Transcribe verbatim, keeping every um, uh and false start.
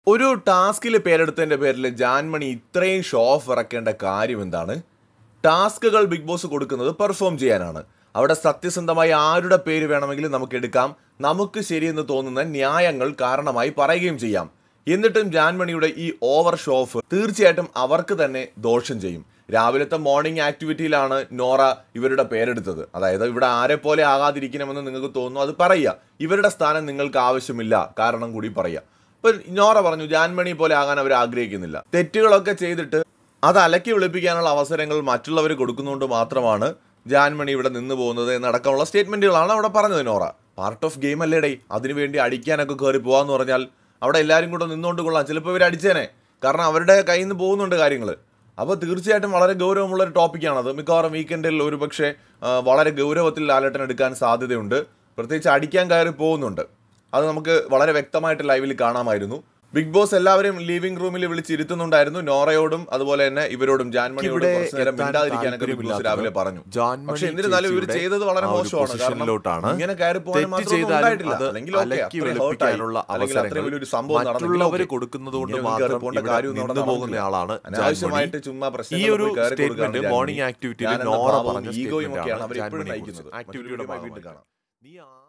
ഒരു ടാസ്കിൽ പേരെടുത്തതിൻ്റെ പേരിൽ ജാൻമണി ഇത്രയും ഷോ ഓഫ് ഇറക്കേണ്ട കാര്യം എന്താണ്? ടാസ്കുകൾ ബിഗ് ബോസ് കൊടുക്കുന്നത് പെർഫോം ചെയ്യാനാണ്. അവിടെ സത്യസന്ധമായി ആരുടെ പേര് വേണമെങ്കിലും നമുക്ക് എടുക്കാം, നമുക്ക് ശരിയെന്ന് തോന്നുന്ന ന്യായങ്ങൾ കാരണമായി പറയുകയും ചെയ്യാം. എന്നിട്ടും ജാൻമണിയുടെ ഈ ഓവർ ഷോ ഓഫ് തീർച്ചയായിട്ടും അവർക്ക് തന്നെ ദോഷം ചെയ്യും. രാവിലത്തെ മോർണിംഗ് ആക്ടിവിറ്റിയിലാണ് നോറ ഇവരുടെ പേരെടുത്തത്. അതായത് ഇവിടെ ആരെ പോലെ ആകാതിരിക്കണമെന്ന് നിങ്ങൾക്ക് തോന്നുന്നു, അത് പറയുക. ഇവരുടെ സ്ഥാനം നിങ്ങൾക്ക് ആവശ്യമില്ല, കാരണം കൂടി പറയുക. ഇപ്പം നോറ പറഞ്ഞു ജാൻമണി പോലെ ആകാൻ അവർ ആഗ്രഹിക്കുന്നില്ല. തെറ്റുകളൊക്കെ ചെയ്തിട്ട് അത് അലക്കി വിളിപ്പിക്കാനുള്ള അവസരങ്ങൾ മറ്റുള്ളവർ കൊടുക്കുന്നതുകൊണ്ട് മാത്രമാണ് ജാൻമണി ഇവിടെ നിന്ന് പോകുന്നത് എന്നടക്കമുള്ള സ്റ്റേറ്റ്മെൻറ്റുകളാണ് അവിടെ പറഞ്ഞത് നോറ. പാർട്ട് ഓഫ് ഗെയിം അല്ലേടേ, അതിനുവേണ്ടി അടിക്കാനൊക്കെ കയറി പോകാമെന്ന് പറഞ്ഞാൽ അവിടെ എല്ലാവരും കൂടെ നിന്നുകൊണ്ട് കൊള്ളാം. ചിലപ്പോൾ ഇവർ അടിച്ചേനെ, കാരണം അവരുടെ കയ്യിൽ നിന്ന് പോകുന്നുണ്ട് കാര്യങ്ങൾ. അപ്പോൾ തീർച്ചയായിട്ടും വളരെ ഗൗരവമുള്ളൊരു ടോപ്പിക്കാണത്. മിക്കവാറും വീക്കെൻഡിൽ ഒരു പക്ഷേ വളരെ ഗൗരവത്തിൽ ലാലേട്ടൻ എടുക്കാൻ സാധ്യതയുണ്ട്. പ്രത്യേകിച്ച് അടിക്കാൻ കയറി പോകുന്നുണ്ട്. അത് നമുക്ക് വളരെ വ്യക്തമായിട്ട് ലൈവിൽ കാണാമായിരുന്നു. ബിഗ് ബോസ് എല്ലാവരും ലിവിംഗ് റൂമിൽ വിളിച്ചിരുത്തുന്നുണ്ടായിരുന്നു. നോറയോടും അതുപോലെ തന്നെ ഇവരോടും ജാൻമണിയോടും കുറച്ച് നേരം മിണ്ടാതിരിക്കാനൊക്കെ ബിഗ് ബോസ് രാവിലെ പറഞ്ഞു. പക്ഷെ എന്നിരുന്നാലും ഇവർ ചെയ്തത് വളരെ മോശമാണ്. കാരണം ഇങ്ങനെ കയറി പോകാൻ മാത്രമൊന്നും ഉണ്ടായിട്ടില്ല. അല്ലെങ്കിൽ ഒരു സംഭവം നടന്നില്ല കൊടുക്കുന്നത് കൊണ്ട് മാത്രം പോകേണ്ട കാര്യം പോകുന്ന ആളാണ്. അനാവശ്യമായിട്ട് ചുമ്മാ പ്രശ്നം ഈ ഒരു സ്റ്റേറ്റ്മെന്റ് മോർണിംഗ് ആക്ടിവിറ്റിയിൽ നോറ പറഞ്ഞ ഈഗോയും ഒക്കെയാണ് അവർ എപ്പോഴും നയിക്കുന്നത്. ആക്ടിവിറ്റിയുടെ വീണ്ടും കാണാം.